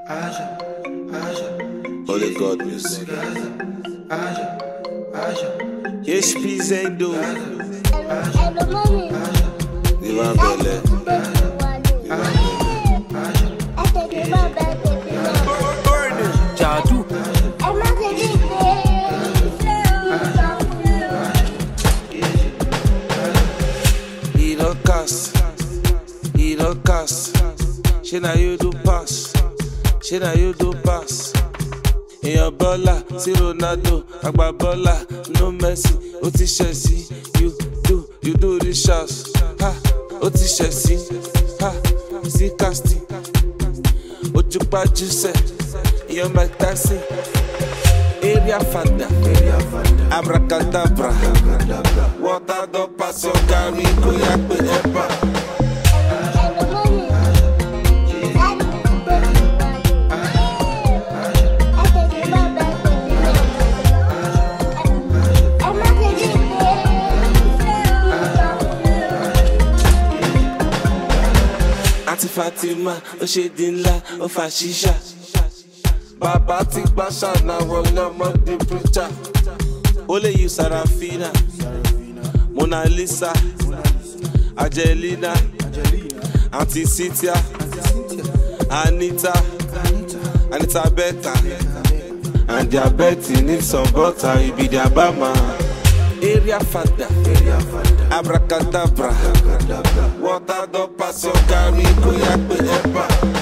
Holy God music. Yes, peace ain't do. Divan Bele. Jadu. He don't cast. She na you do pass. She na you do pass. In your bola, see Ronaldo, Agba bola, no Messi, Oti Chelsea, you do the shots. Ha, Oti Chelsea, ha, see casting. Ojupa Juse, you're my taxi. Area Fanda, Abracadabra, water do pass your carry, go yak with Epa. Auntie Fatima, o ṣe di ńlá, o fa ṣíṣà. Bàbá ti gbàṣà náà wọlé ọmọdé preacher. Ó lè yí Sarafina, Mona Lisa, Angelina, Auntie Cynthia, Anita Becca, and their Betty need some butter, you be their Bama. Area Fanda, Abracadabra, water do pass your carry, go yak with Epa.